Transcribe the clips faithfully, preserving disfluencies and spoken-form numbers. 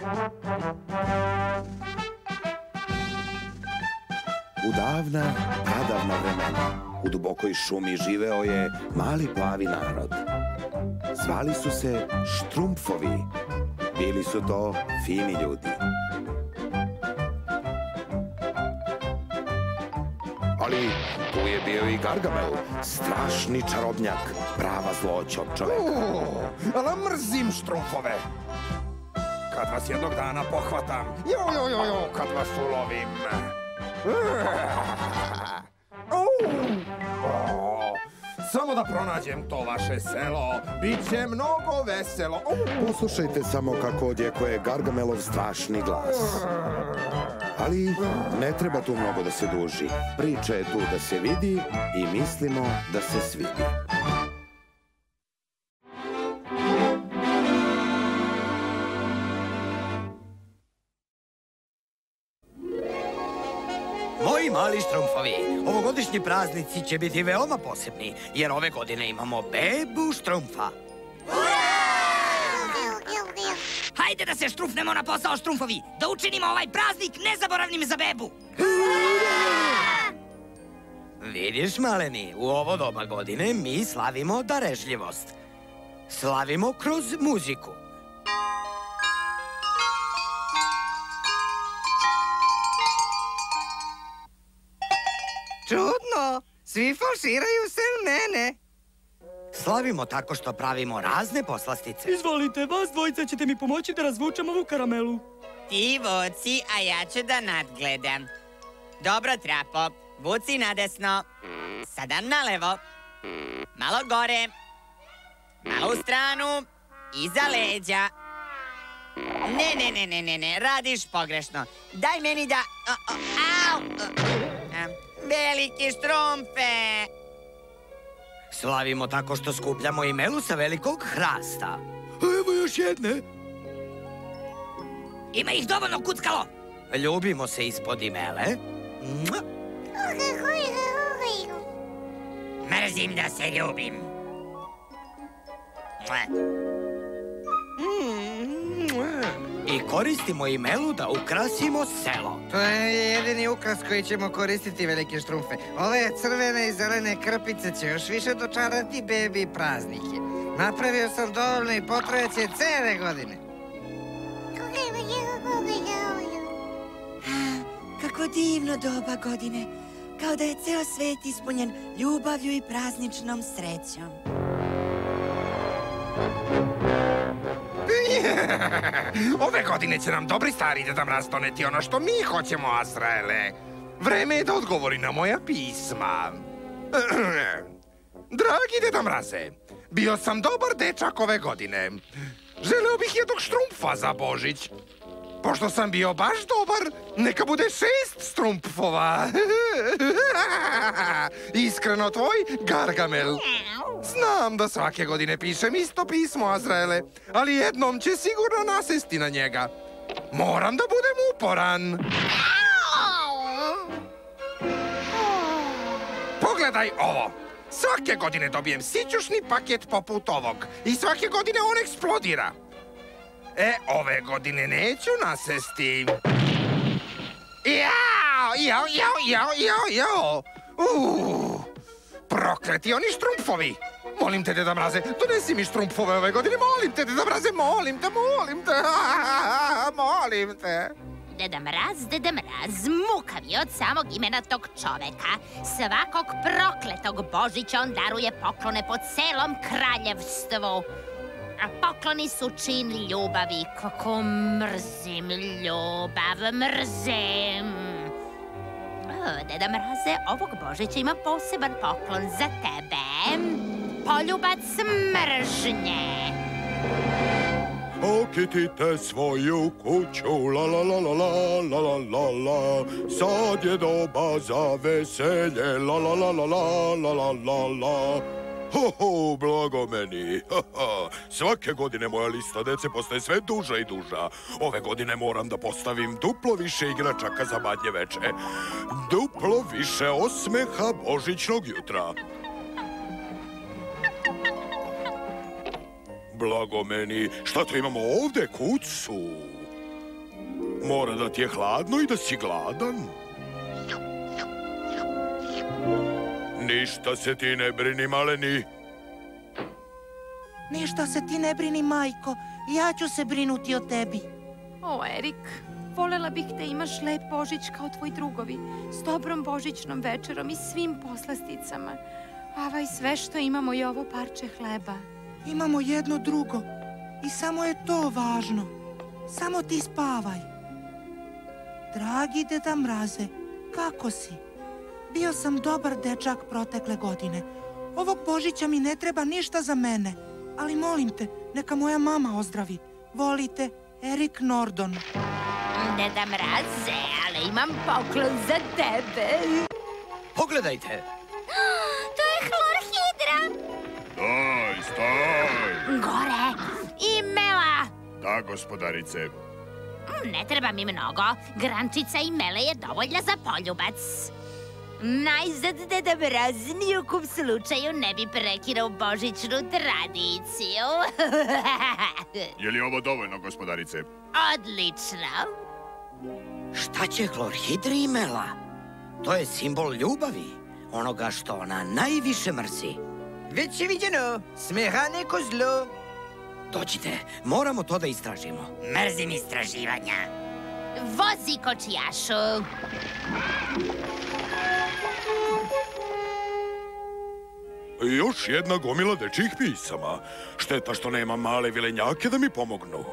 U davna, pradavna vremena, u dubokoj šumi živeo je mali plavi narod. Zvali su se Štrumpfovi. Bili su to fini ljudi. Ali tu je bio i Gargamel, strašni čarobnjak, prava zloća od čoveka. Ali mrzim Štrumpfove. Kad vas jednog dana pohvatam, jo, jo, jo, jo, kad vas ulovim. Samo da pronađem to vaše selo, bit će mnogo veselo. Poslušajte samo kako odjekuje Gargamelov strašni glas. Ali ne treba tu mnogo da se duži. Priča je tu da se vidi i mislimo da se svidi. Moji mali Štrumpfovi, ovogodišnji praznici će biti veoma posebni, jer ove godine imamo bebu Štrumpfa. Hajde da se štrufnemo na posao, Štrumpfovi, da učinimo ovaj praznik nezaboravnim za bebu. Vidiš, maleni, u ovo doba godine mi slavimo darežljivost. Slavimo kroz muziku. Čudno, svi falširaju sem mene. Slavimo tako što pravimo razne poslastice. Izvolite, vas dvojica ćete mi pomoći da razvučem ovu karamelu. Ti vuci, a ja ću da nadgledam. Dobro, Trapo, vuci nadesno. Sada nalevo. Malo gore. Malo u stranu. Iza leđa. Ne, ne, ne, ne, ne, ne, radiš pogrešno. Daj meni da... Au! Veliki Štrumpfe! Slavimo tako što skupljamo imelu sa velikog hrasta. Evo još jedne. Ima ih dovoljno, kuckalo. Ljubimo se ispod imele. Mrzim da se ljubim. I koristimo imelu da ukrasimo selo. To je jedini ukras koji ćemo koristiti, velike Štrumpfe. Ove crvene i zelene krpice će još više dočarati bebi praznike. Napravio sam dovoljno i potrajaće cele godine. Kako divno doba godine. Kao da je ceo svet ispunjen ljubavlju i prazničnom srećom. Ove godine će nam dobri stari Deda Mraz doneti ono što mi hoćemo, Azraele. Vreme je da odgovori na moja pisma. Dragi Deda Mraze, bio sam dobar dečak ove godine. Želeo bih jednog Štrumpfa za Božić. Pošto sam bio baš dobar, neka bude šest Štrumpfova. Iskreno tvoj, Gargamel. Znam da svake godine pišem isto pismo, Azraele, ali jednom će sigurno nasesti na njega. Moram da budem uporan. Pogledaj ovo. Svake godine dobijem sićušni paket poput ovog i svake godine on eksplodira. E, ove godine neću nasesti. Jao, jao, jao, jao, jao, jao. Uuu, prokleti oni Štrumpfovi. Molim te, Deda Mraze, donesi mi Štrumpfove ove godine. Molim te, Deda Mraze, molim te, molim te. Molim te. Deda Mraz, Deda Mraz, mukav je od samog imena tog čoveka. Svakog prokletog Božića on daruje poklone po celom kraljevstvu. A pokloni su čin ljubavi. Kako mrzim ljubav, mrzim. O, Deda Mraze, ovog Božića ima poseban poklon za tebe. Poljubac mržnje. Okitite svoju kuću, la la la la la la la la la. Sad je doba za veselje, la la la la la la la la la. Ho, ho, blago meni. Ha, ha. Svake godine moja lista dece postaje sve duža i duža. Ove godine moram da postavim duplo više igračaka za badnje veče. Duplo više osmeha božićnog jutra. Blago meni, šta to imamo ovde, kucu? Mora da ti je hladno i da si gladan. Ništa se ti ne brini, maleni. Ništa se ti ne brini, majko. Ja ću se brinuti o tebi. O, Erik, volela bih da imaš lep Božić kao tvoji drugovi, s dobrom božićnom večerom i svim poslasticama. Avaj, sve što imamo i ovo parče hleba. Imamo jedno drugo i samo je to važno. Samo ti spavaj. Dragi Deda Mraze, kako si? Bio sam dobar dečak protekle godine. Ovog Božića mi ne treba ništa za mene. Ali molim te, neka moja mama ozdravi. Volite, Erik Nordon. Deda Mraze, ali imam poklon za tebe. Pogledajte. To je hlorhidra. Daj, staj. Gore. I Mela. Da, gospodarice. Ne treba mi mnogo. Grančica i Mele je dovoljna za poljubac. Najzad, Deda Mraz, ni u kom slučaju ne bi prekinuo božićnu tradiciju. Je li ovo dovoljno, gospodarice? Odlično. Šta će hlorhidri i Mela? To je simbol ljubavi, onoga što ona najviše mrzi. Već je viđeno, smeha neko zlo. Dođite, moramo to da istražimo. Mrzim istraživanja. Vozi, kočijašu. Još jedna gomila dečjih pisama. Šteta što nema male vilenjake da mi pomognu.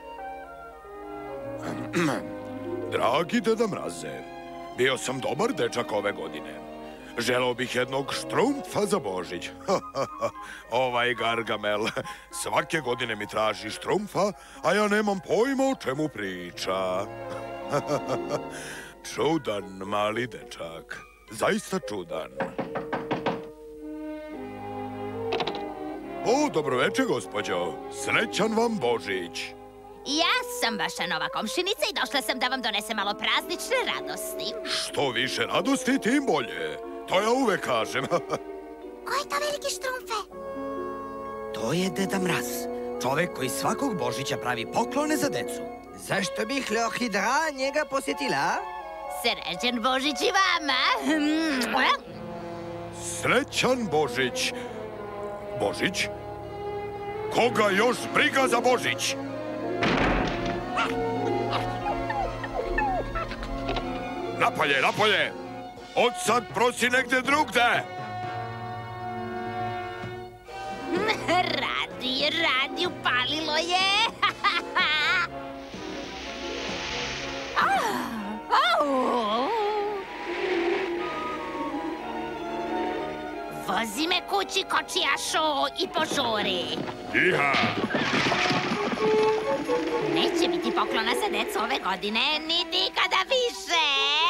Dragi Deda Mraze, bio sam dobar dečak ove godine. Želeo bih jednog štrumpfa za Božić. Ovaj Gargamel svake godine mi traži štrumpfa, a ja nemam pojma o čemu priča. Čudan mali dečak. Zaista čudan. O, dobroveče, gospođo. Srećan vam Božić. Ja sam vaša nova komšinica i došla sam da vam donesem malo praznične radosti. Što više radosti, tim bolje. To ja uvek kažem. Ko je to veliki štrumfe? To je Deda Mraz, čovek koji svakog Božića pravi poklone za decu. Zašto bi hlorhidra njega posjetila? Srećan Božić i vama. Srećan Božić. Božić? Koga još briga za Božić? Napolje, napolje! Od sad prosi negde drugde! Radi, radi, upalilo je! Vozi me kući, kočijašo, i požuri! Iha! Neće biti poklona za decu ove godine, ni nikada više!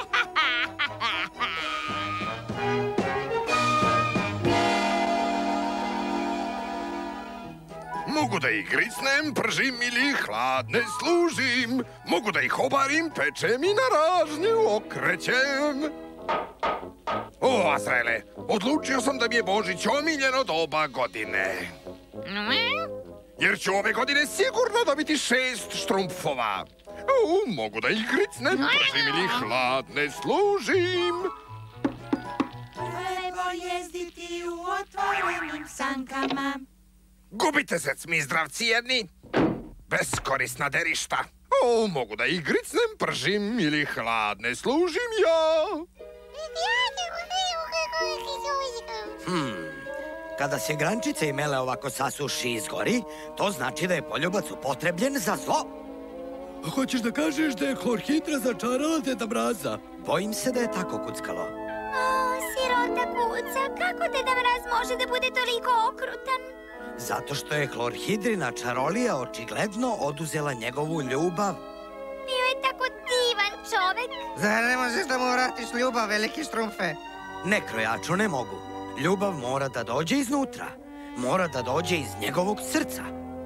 Mogu da ih gricnem, pržim ili hladne služim. Mogu da ih obarim, pečem i na ražnju okrećem. O, Azraele, odlučio sam da mi je Božić omiljeno doba godine. Jer ću ove godine sigurno dobiti šest štrumpfova. O, mogu da ih gricnem, pržim ili hladne služim. Lepo jezditi u otvorenim sankama. Gubite se, cmi zdravci jedni. Beskorisna derišta. O, mogu da ih gricnem, pržim ili hladne služim ja. Hmm, kada se grančice i Mele ovako sasuši i izgori, to znači da je poljubac upotrebljen za zlo. Hoćeš da kažeš da je hlorhidra začarala Deda Mraza? Bojim se da je tako kuckalo. O, sirota kuca, kako Deda Mraz može da bude toliko okrutan? Zato što je hlorhidrina čarolija očigledno oduzela njegovu ljubav. Bio je tako divan čovek. Zar ne možeš da mu vratiš ljubav, veliki štrumfe? Ne, krojaču, ne mogu. Ljubav mora da dođe iznutra. Mora da dođe iz njegovog srca.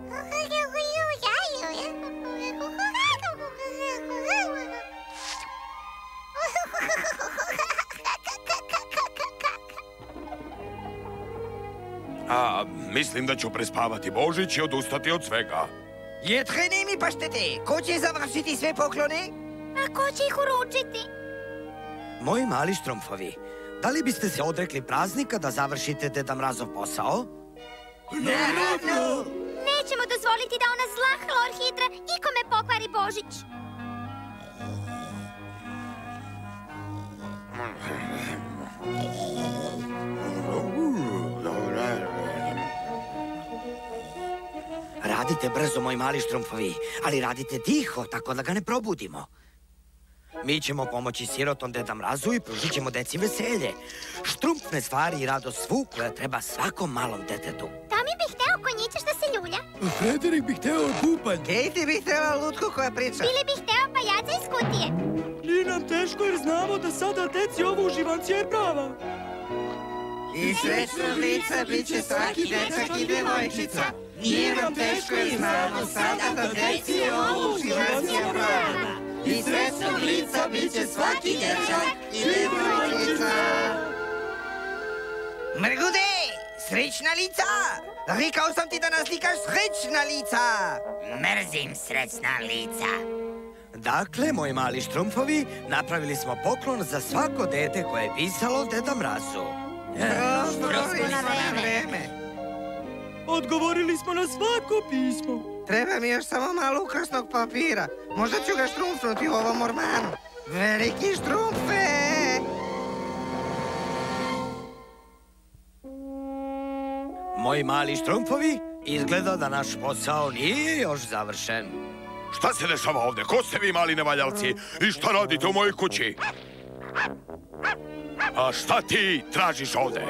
A, mislim da ću prespavati Božić i odustati od svega. Jetreni mi paštete, ko će završiti sve poklone? A ko će ih uručiti? Moji mali štrumfovi, da li biste se odrekli praznika da završite Deda Mrazov posao? Naravno! Nećemo dozvoliti da ona zla Hlorhidra ikome pokvari Božić. Radite brzo, moji mali štrumfovi, ali radite tiho, tako da ga ne probudimo. Mi ćemo pomoći sirotom Deda Mrazu i pružit ćemo deci veselje. Štrumpne stvari i radost svu koja treba svakom malom detetu. Tomi bi hteo konjićeš da se ljulja. Frederik bi hteo bubanj. Katie bi htela lutku koja priča. Bili bi hteo pajaca iz kutije. Nije nam teško jer znamo da sada deci ovo uživancija je prava. I srećnog lica bit će svaki dečak i devojčica. Nije nam teško jer znamo sada da deci ovo uživancija prava. I srećnog lica bit će svaki dečak i devojčica. Mrgude, srećna lica! Rekao sam ti da naslikaš srećna lica! Mrzim srećna lica. Dakle, moji mali štrumfovi, napravili smo poklon za svako dete koje je pisalo Deda Mrazu. Prosto na vreme. Odgovorili smo na svako pismo. Treba mi još samo malo ukrasnog papira. Možda ću ga štrumfnuti u ovom ormanu. Veliki štrumfe! Moji mali štrumfovi, izgleda da naš posao nije još završen. Šta se dešava ovde? Ko ste vi, mali nevaljalci? I šta radite u mojoj kući? A šta ti tražiš ovde?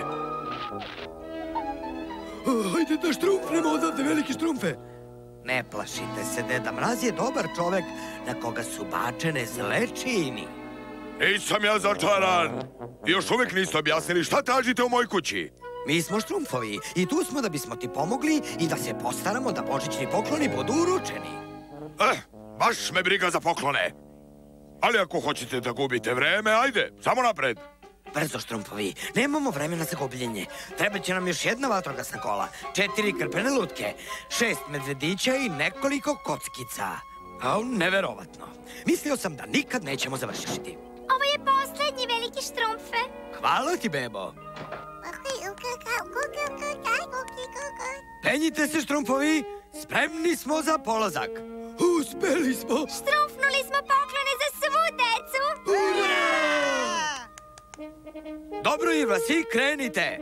Hajde da štrumfnemo odavde, veliki štrumfe. Ne plašite se, Deda Mraz je dobar čovek na koga su bačene zle čini. Nisam ja začaran. Još uvijek niste objasnili šta tražite u mojoj kući. Mi smo štrumfovi i tu smo da bismo ti pomogli i da se postaramo da božićni pokloni budu uručeni. Eh, baš me briga za poklone. Ali ako hoćete da gubite vreme, ajde, samo napred. Brzo, štrumfovi, nemamo vremena za gubljenje. Treba će nam još jedna vatrogasna kola, četiri krpene lutke, šest medvedića i nekoliko kockica. A, neverovatno. Mislio sam da nikad nećemo završiti. Ovo je poslednji, veliki štrumfe. Hvala ti, bebo. Penjite se, štrumfovi, spremni smo za polazak. Uspeli smo. Štrumfnuli smo poklone za svu decu. Dobro, Ivasi, krenite.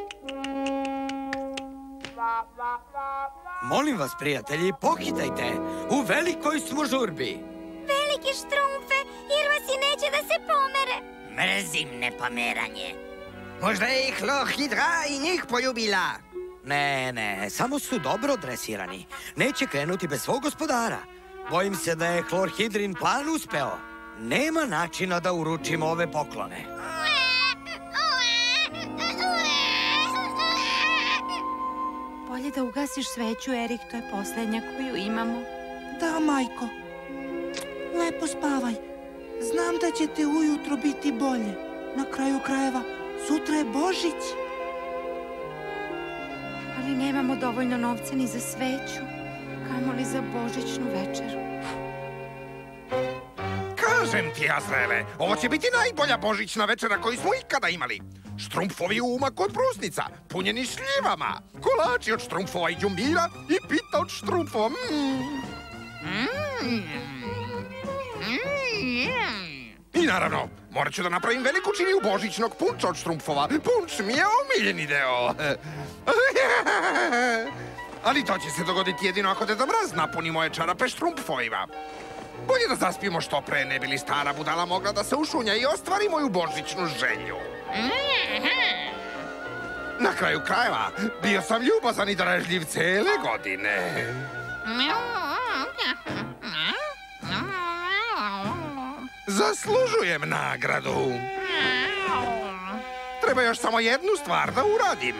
Molim vas, prijatelji, pohitajte. U velikoj smo žurbi. Veliki štrumfe, Irvasi neće da se pomere. Mrzim nepomeranje. Možda je i Hlorhidra i njih poljubila. Ne, ne, samo su dobro dresirani. Neće krenuti bez svog gospodara. Bojim se da je Hlorhidrin plan uspeo. Nema načina da uručimo ove poklone. Bolje da ugasiš sveću, Erik, to je poslednja koju imamo. Da, majko. Lepo spavaj. Znam da će ti ujutro biti bolje. Na kraju krajeva, sutra je Božić. Ali nemamo dovoljno novca ni za sveću, kamoli za božićnu večeru. Kažem ti, Azrele, ovo će biti najbolja božićna večera koju smo ikada imali. Štrumpfovi umak od brusnica, punjeni šljivama, kolači od štrumpfova i đumbira i pita od štrumpfova. I naravno, morat ću da napravim veliku činiju božićnog punča od štrumpfova. Punč mi je omiljeni deo. Ali to će se dogoditi jedino ako Deda Mraz napuni moje čarape štrumpfovima. Bolje da zaspimo što pre, ne bi li stara budala mogla da se ušunja i ostvari moju božićnu želju. Na kraju krajeva, bio sam ljubazan i dražljiv cele godine. Zaslužujem nagradu. Treba još samo jednu stvar da uradim.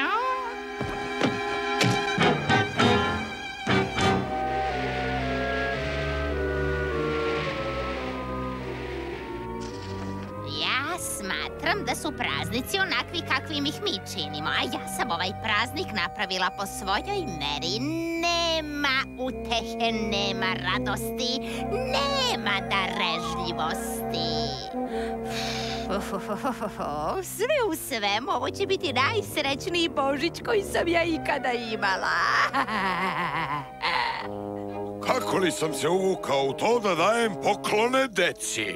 Ja smatram da su praznici onakvi kakvim ih mi činimo, a ja sam ovaj praznik napravila po svojoj meri. Nema utehe, nema radosti, nema nema darežljivosti. Sve u svemu, ovo će biti najsrećniji Božić koji sam ja ikada imala. Kako li sam se uvukao u to da dajem poklone deci?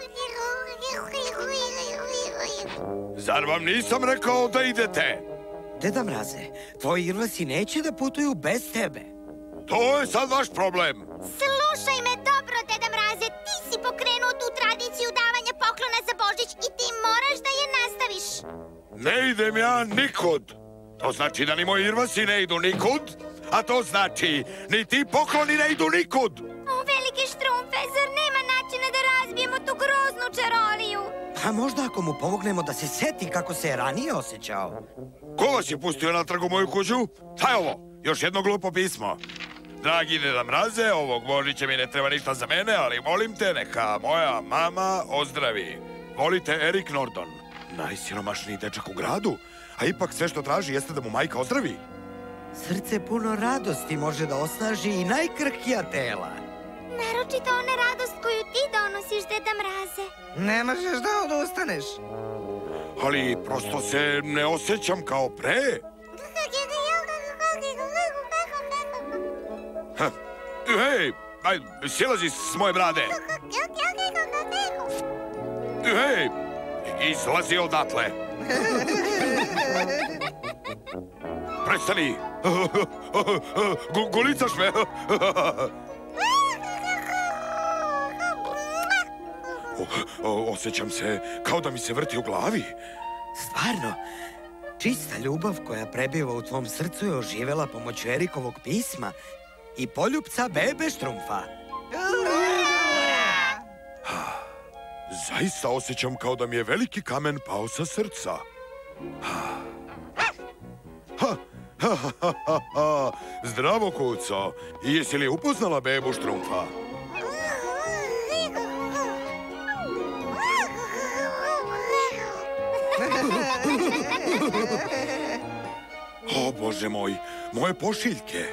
Zar vam nisam rekao da idete? Deda Mraze, tvoji irvasi neće da putuju bez tebe. To je sad vaš problem. Slušaj me dobro, Deda Mraze, ti si pokrenuo tu tradiciju davanja poklona za Božić i ti moraš da je nastaviš. Ne idem ja nikud. To znači da ni moji irvasi ne idu nikud, a to znači ni ti pokloni ne idu nikud. O, velike štrumfe, zar nema načina da razbijemo tu groznu čaroliju? Pa možda ako mu pomognemo da se seti kako se je ranije osjećao. Ko vas je pustio natrag u moju kuću? Šta je ovo? Još jedno glupo pismo. Dragi Deda Mraze, ovog Božića mi ne treba ništa za mene, ali molim te, neka moja mama ozdravi. Volite Erik Nordon, najsiromašniji dečak u gradu, a ipak sve što traži jeste da mu majka ozdravi. Srce puno radosti može da osnaži i najkrhkija tela. Naročito ona radost koju ti donosiš, Deda Mraze. Ne možeš da odustaneš. Ali prosto se ne osjećam kao pre. Ha. Hej, aj, silazi s moje brade. Hej, izlazi odatle. Prestani. Gu- Gulicaš me. O, o, osjećam se kao da mi se vrti u glavi. Stvarno, čista ljubav koja prebiva u tvom srcu je oživela pomoću Erikovog pisma i poljupca bebe Štrumfa. Zaista osjećam kao da mi je veliki kamen pao sa srca. Ha, ha, ha, ha, ha, ha. Zdravo, kuco. Jesi li upoznala bebu Štrumfa? O, Bože moj, moje pošiljke.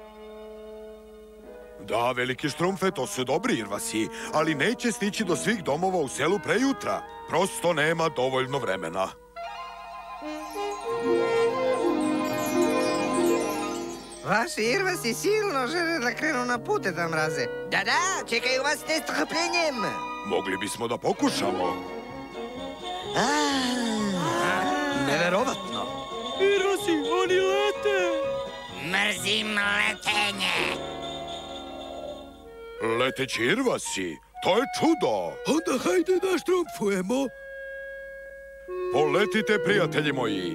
Da, veliki Štrumfe, to su dobri irvasi, ali neće stići do svih domova u selu prejutra. Prosto nema dovoljno vremena. Vaši irvasi silno žele da krenu na put, Deda Mraze. Da, da, čekaju vas s nestrpljenjem. Mogli bismo da pokušamo. Neverovatno. Irvasi, oni lete. Mrzim letenje. Leteći irvasi, to je čudo. Onda hajde da štrumfujemo. Poletite, prijatelji moji.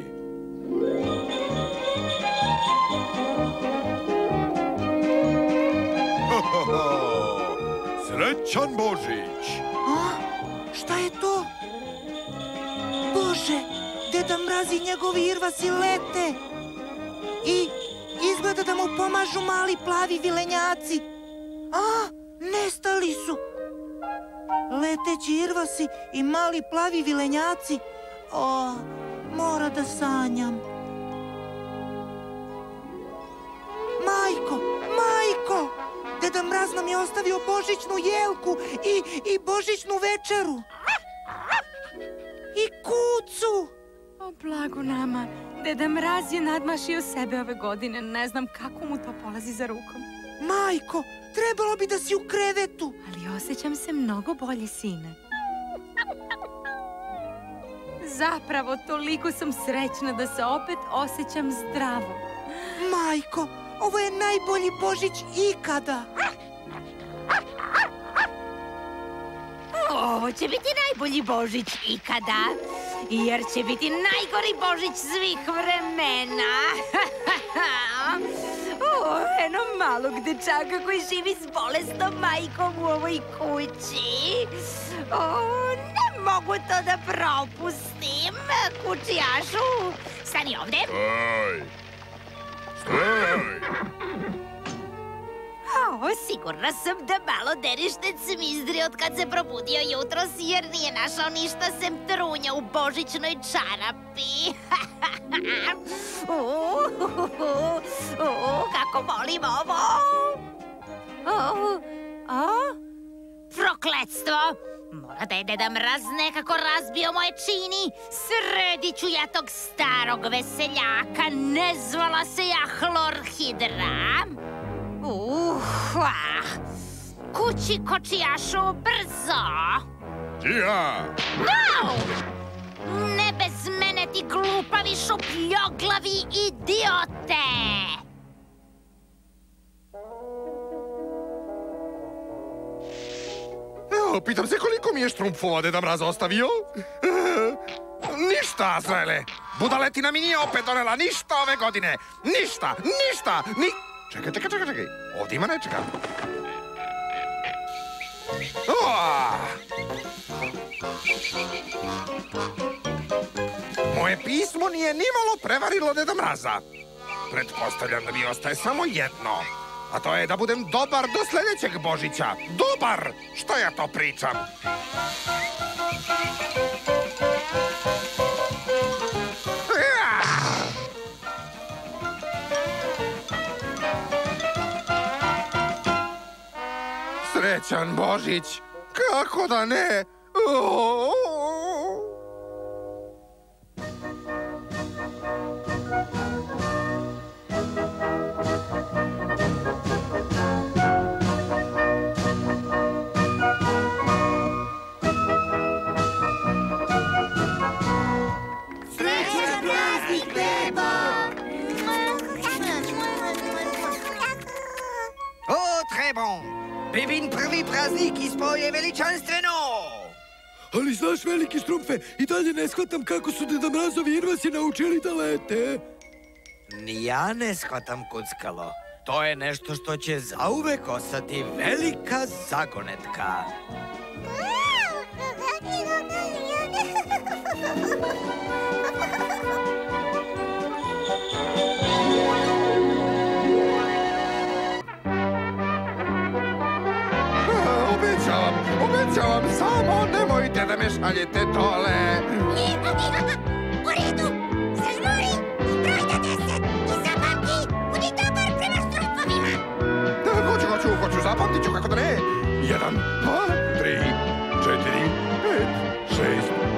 Srećan Božić. A? Šta je to? Bože, Deda Mraz i njegovi irvasi lete. I izgleda da mu pomažu mali plavi vilenjaci. A, nestali su. Leteći irvasi i mali plavi vilenjaci. O, mora da sanjam. Majko, majko! Deda Mraz nam je ostavio božićnu jelku i, i božićnu večeru. I kucu. O, blago nama. Deda Mraz je nadmašio sebe ove godine. Ne znam kako mu to polazi za rukom. Majko, trebalo bi da si u krevetu. Ali osjećam se mnogo bolje, sine. Zapravo, toliko sam srećna da se opet osjećam zdravo. Majko, ovo je najbolji Božić ikada. Ovo će biti najbolji Božić ikada, jer će biti najgori Božić svih vremena. O, eno malog dečaka koji živi s bolesnom majkom u ovoj kući. O, ne mogu to da propustim. Kučijašu, stani ovde. Staj! Staj! O, sigurna sam da malo derište cmizdri od kad se probudio jutros, jer nije našao ništa sem trunja u božićnoj čarapi. O, kako volim ovo! O, o, proklet! prokletstvo. Mora da je Deda Mraz nekako razbio moje čini. Sredit ću ja tog starog veseljaka. Ne zvala se ja Hlorhidra. Uh, ah. Kući kočijašu, brzo! Ja! No! Ne bez mene, ti glupavi šupljoglavi idiote! Evo, pitam se koliko mi je štrumpfova Deda Mraz ostavio? Ništa, Azraele! Budaletina mi nije opet donela ništa ove godine! Ništa, ništa, ni... Čekaj, čekaj, čekaj, čekaj. Ovdje ima nečega. Moje pismo nije nimalo prevarilo Deda Mraza. Pretpostavljam da mi ostaje samo jedno. A to je da budem dobar do sljedećeg Božića. Dobar! Šta ja to pričam? Srećan Božić! Kako da ne? Srećan praznik, Bebo! O, très bon! Bebin prvi praznik ispao je veličanstveno! Ali znaš, veliki Štrumpfe, i dalje ne shvatam kako su Deda Mrazovi irvasi naučili da lete. Ni ja ne shvatam, kuckalo. To je nešto što će zauvek ostati velika zagonetka. Obećavam, obećavam, samo nemojte da me šaljete dole. U redu, zažmuri i broj do deset i zapamti, budi dobar prema štrumpfovima. Hoću, hoću, hoću, zapamtit ću, kako da ne. Jedan, dva, tri, četiri, pet, šest,